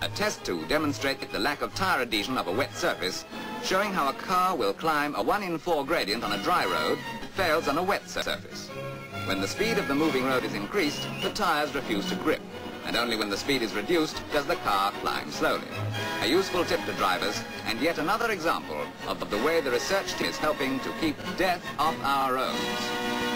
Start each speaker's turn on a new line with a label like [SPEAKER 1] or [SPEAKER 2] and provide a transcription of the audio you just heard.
[SPEAKER 1] A test 2 demonstrates the lack of tire adhesion of a wet surface, showing how a car will climb a 1 in 4 gradient on a dry road fails on a wet surface. When the speed of the moving road is increased, the tires refuse to grip, and only when the speed is reduced does the car climb slowly. A useful tip to drivers, and yet another example of the way the research team is helping to keep death off our roads.